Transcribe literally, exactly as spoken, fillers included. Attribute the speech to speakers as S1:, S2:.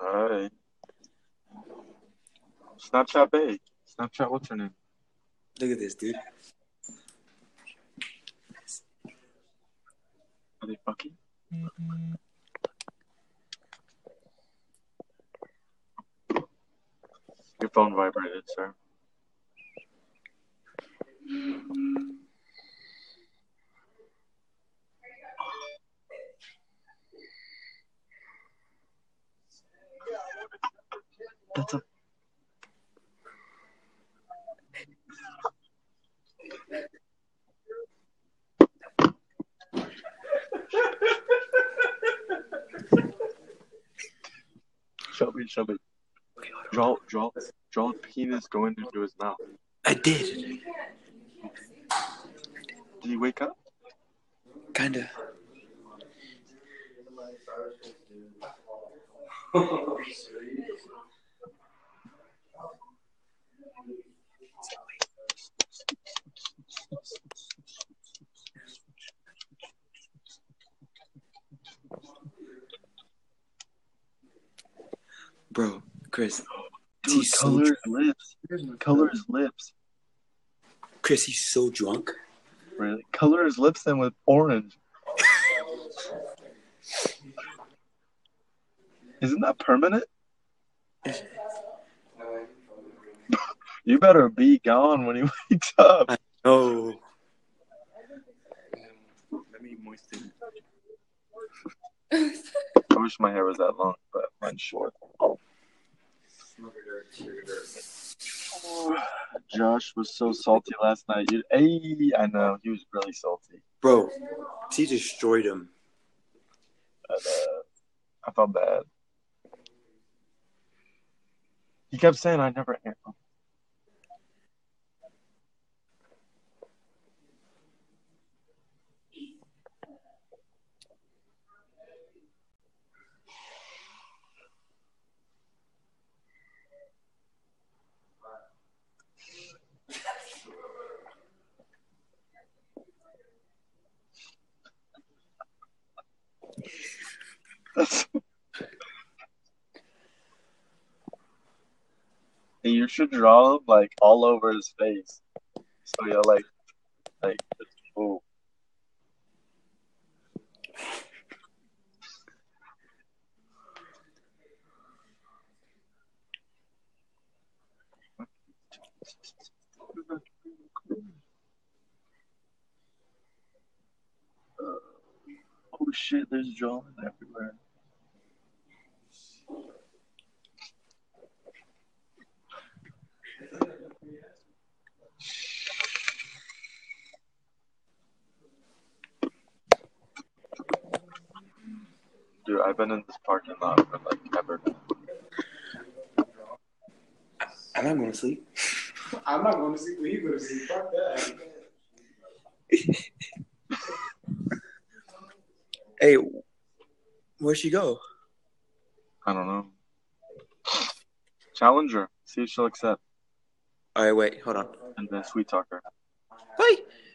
S1: Alright. Snapchat Bay. Snapchat, what's her name?
S2: Look at this, dude.
S1: Are they fucking? Mm-hmm. Your phone vibrated, sir. That's a... Shelby, Shelby. Draw, draw, draw a penis going into his mouth.
S2: I did.
S1: Did he wake up?
S2: Kinda. Bro, Chris.
S1: Dude,
S2: he's
S1: color
S2: so
S1: his lips. Color his lips.
S2: Chris, he's so drunk.
S1: Really? Color his lips then with orange. Isn't that permanent? You better be gone when he wakes up.
S2: Oh.
S1: Let me moisten. I wish my hair was that long, but mine's short. Josh was so salty last night. You, hey, I know. He was really salty.
S2: Bro, he destroyed him.
S1: But, uh, I felt bad. He kept saying I never hear him. Hey, you should draw him like all over his face. So you're like, like, ooh. Oh shit, there's drawing everywhere. Dude, I've been in this parking lot for like ever now.
S2: I'm not going to sleep.
S3: I'm not going to sleep. When you go to sleep, fuck that.
S2: Hey, where'd she go?
S1: I don't know. Challenge her. See if she'll accept.
S2: All right, wait, hold on.
S1: And then sweet talk her.
S2: Wait.